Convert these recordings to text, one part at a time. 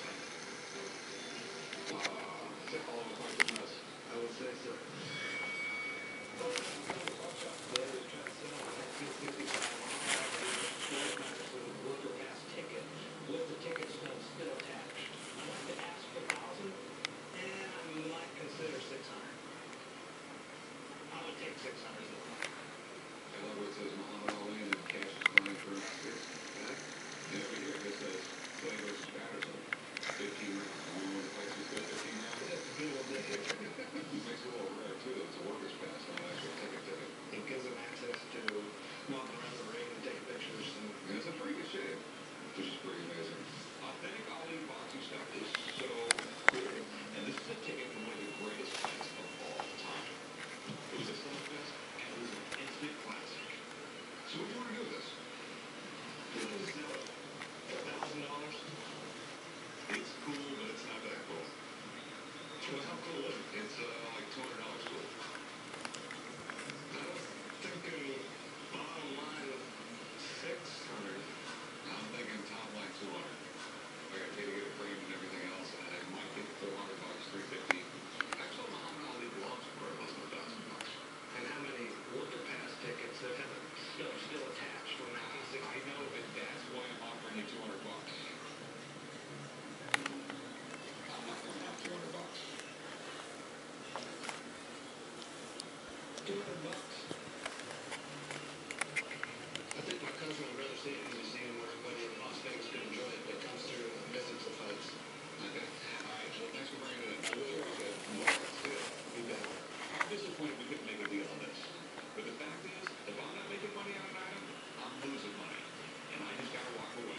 I would say so. Worker pass ticket with the ticket stub still attached. I'd like to ask for 1,000, and I might consider 600. I would take 600. I love what it says Muhammad Ali and then cash is money for Oscar. And over here it says Clay versus Patterson. 15 rounds. You know when the fight was good, 15 rounds? That's a good one day. It makes it a little rare too. It's a worker's pass, not an actual ticket. It gives them access to walk around the ring and take pictures. And it's in pretty good shape, which is pretty amazing. Authentic Ali boxing stuff is so cool. And this is a ticket for one of the greatest fights of all time. It was a slugfest, and it was an instant classic. So what do you want to do with this? It was $1,000. It's cool, but it's not that cool. Well, how cool is it? It's like $200 cool. I was thinking bottom line of 600. I'm thinking top line 200. I got to pay to get a frame and everything else, and I might get $400, $350. Actually, Muhammad Ali gloves for less than $1,000. And how many worker pass tickets that have a stub still attached from 1960? I know, but that's why I'm offering you $200. I'm not going to have $200. $200. I think my cousin would rather see it in a museum where everybody in Las Vegas could enjoy it that comes through and visits the fights. Okay. All right, well, thanks for bringing it in. I really appreciate it. Let's do it. You bet. I'm disappointed we couldn't make a deal on this. But the fact is, if I'm not making money on an item, I'm losing money. And I just got to walk away.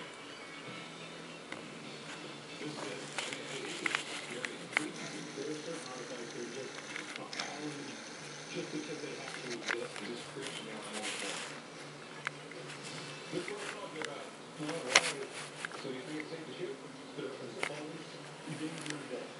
This is it. It's very intriguing. There are certain artifacts that are just because they have to exist. It just freaks me out more and more. This is what I'm talking about. All right. So you think it's safe to shoot? There's always danger in that.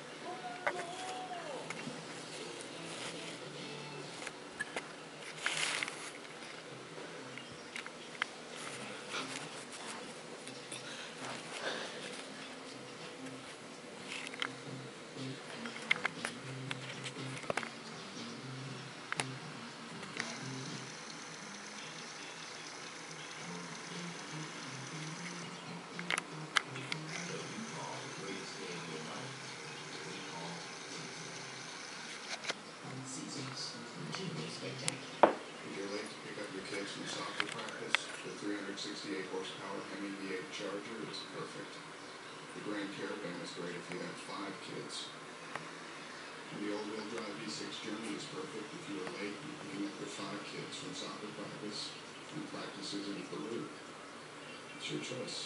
If you're late to pick up your kids from soccer practice, the 368 horsepower MEV8 Charger is perfect. The Grand Caravan is great if you have 5 kids. And the all-wheel drive V6 Journey is perfect if you are late and picking up your 5 kids from soccer practice and practices in Peru. It's your choice.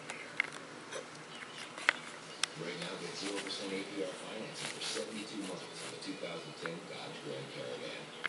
Right now, get 0% APR financing for 72 months on the 2010 Dodge Grand Caravan.